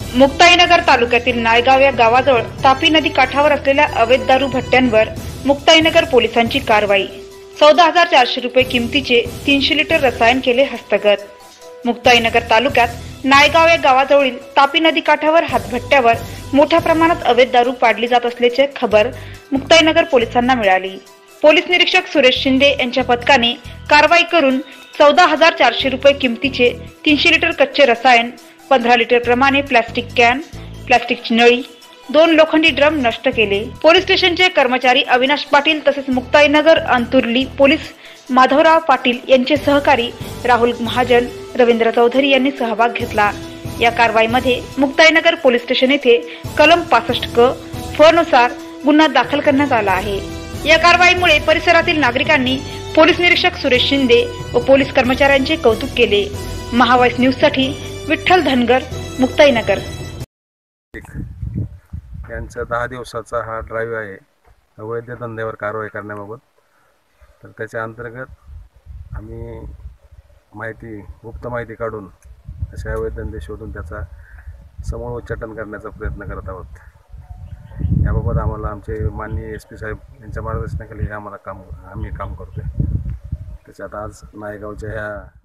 मुक्ताईनगर तालुक्यातील नायगाव या गावाजवळ तापी नदी काठावर असलेल्या अवैध दारू भट्ट्यांवर मुक्ताईनगर पोलिसांची कारवाई। 14,400 रुपये किमतीचे 300 लिटर रसायन केले हस्तगत। मुक्ताईनगर तालुक्यात नायगाव या गावाजवळील तापी नदी काठावर हातभट्ट्यावर मोठ्या प्रमाणात अवैध दारू पाडली जात असल्याची खबर मुक्ताईनगर पोलिसांना मिळाली। पोलीस निरीक्षक सुरेश शिंदे यांच्या पथकाने कारवाई करून 14,400 रुपये किमतीचे 300 लिटर कच्चे रसायन, 15 लिटर प्रमाणे प्लास्टिक कॅन, प्लास्टिकची नळी, 2 लोखंडी ड्रम नष्ट केले। पोलीस स्टेशनचे कर्मचारी अविनाश पाटील तसेच मुक्ताईनगर अंतुर्ली पोलीस माधवराव पाटील यांचे सहकारी राहुल महाजन, रवींद्र चौधरी यांनी सहभाग घेतला। या कारवाईमध्ये मुक्ताईनगर पोलीस स्टेशन येथे कलम 65 क फ नुसार गुन्हा दाखल करण्यात आला आहे। या कारवाईमुळे परिसरातील नागरिकांनी पोलीस निरीक्षक सुरेश शिंदे व पोलीस कर्मचाऱ्यांचे कौतुक केले। महावाईस न्यूज साठी विठ्ठल धनगर, मुक्ताईनगर। यांचा 10 दिवसाचा हा ड्राईव्ह आहे अवैध धंद्यावर कारवाई करण्याबाबत। तर त्याच्या अंतर्गत आम्ही गुप्त माहिती काढून अशा अवैध धंदे शोधून त्याचा समूळ उच्चाटन करण्याचा प्रयत्न करत आहोत। याबाबत आम्हाला आमचे माननीय SP साहेब यांच्या मार्गदर्शनाखाली आम्ही काम करतोय। त्याच्यात आज नायगावच्या ह्या